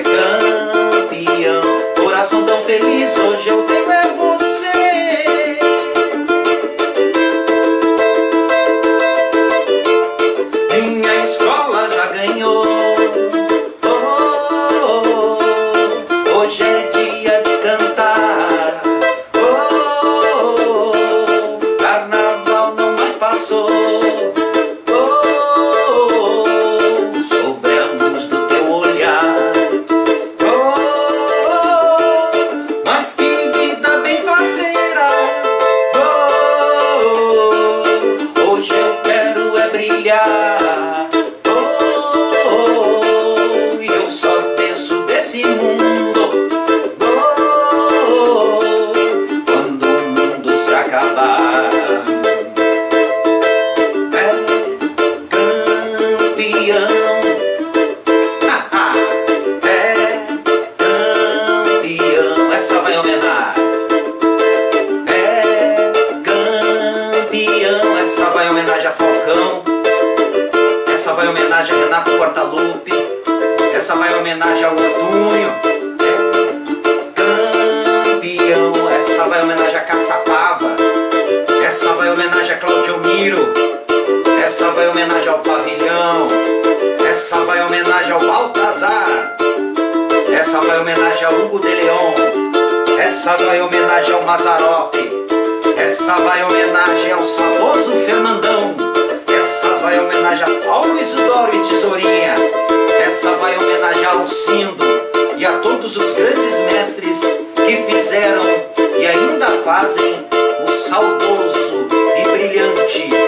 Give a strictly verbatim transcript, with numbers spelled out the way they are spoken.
campeão. Coração tão feliz, hoje eu tenho é você. Minha escola já ganhou. Oh, hoje é dia de cantar. Oh, carnaval não mais passou. Oh, e eu só desço desse mundo oh, quando o mundo se acabar. É campeão, é campeão. Essa vai homenagem. É campeão, essa vai homenagem a Falcão. Essa vai homenagem a Renato Portaluppi. Essa vai homenagem ao Antônio. É campeão. Essa vai homenagem a Caçapava. Essa vai homenagem a Claudio Miro. Essa vai homenagem ao Pavilhão. Essa vai homenagem ao Baltazar. Essa vai homenagem ao Hugo de Leon. Essa vai homenagem ao Mazzaropi. Essa vai homenagem ao saudoso Fernandão. Essa vai homenagem a Paulo Isidoro e Tesourinha. Essa vai homenagem ao Alcindo e a todos os grandes mestres que fizeram e ainda fazem o saudoso e brilhante